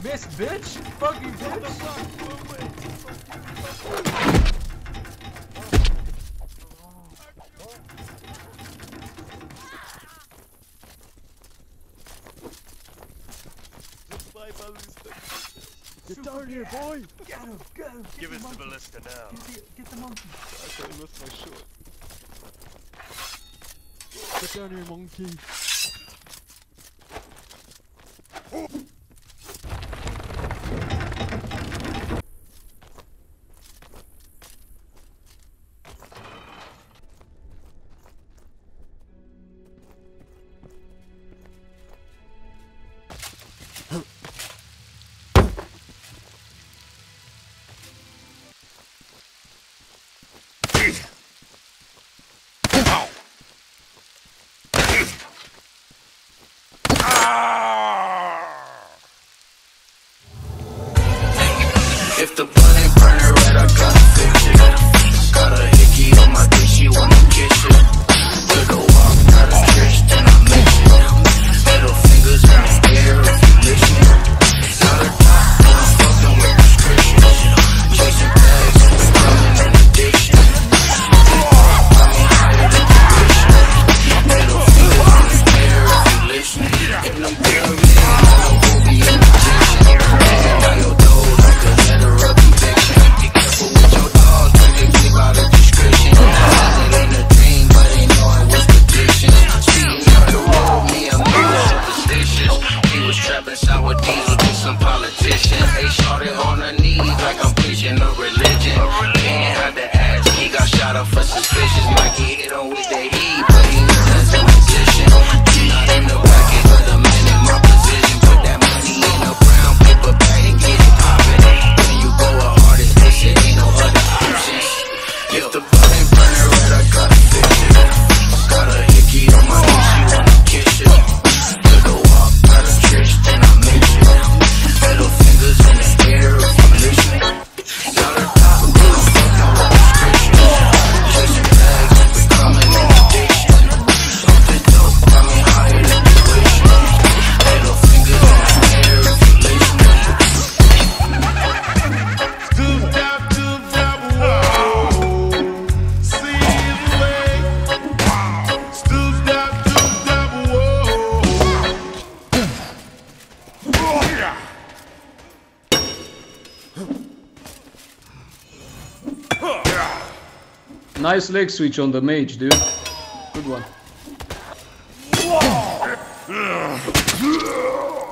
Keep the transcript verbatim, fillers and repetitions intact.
Miss, bitch! Fucking bitch! Get down here, boy! Get him, get him! Get Give the us the monkey. ballista now. Get the, get the monkey. I thought I lost my shot. Get down here, monkey! If the blunt ain't burning red, I gotta fix it. Got a hickey on my dick, she wanna kiss it. Took a walk, got a stretch, then I mix it. Middle fingers in the air if you listen. Got her top, but I'm fucking with prescriptions. Chasing bags, becoming an addiction. Got me higher than tuition. Middle fingers in the air if you listen. In the pyramid, I know we'll be in the kitchen. Hanging on your door like a letter of conviction. Be careful with your dog, don't they give out a description. It ain't a dream, but they know it was predictions. Speaking of the road, me and me was superstitious. He was trapping sour diesel to some politician. They shorted on her knees like I'm preaching a religion. He ain't had to ask, he got shot up for suspicious. Mikey hit on with the heat, but he knows that's a position. Not in the bracket, but a man in my position. Put that money in a brown paper bag and get it poppin'. When you go a hardest, this shit ain't no other options. If the blood ain't burning red, I gotta fix it. Got a hickey on my knee, she wanna kiss it. Took a walk, got a stretch, then I mix it. Middle fingers in the air if you listen. Got her top, but I'm fucking with prescriptions. Chasing bags, becoming an addiction. Something dope, got me higher than tuition. Middle fingers in the air if you listen. Stoop down to that wall. See the way. Stoop down to that wall. Nice leg switch on the mage, dude. Good one.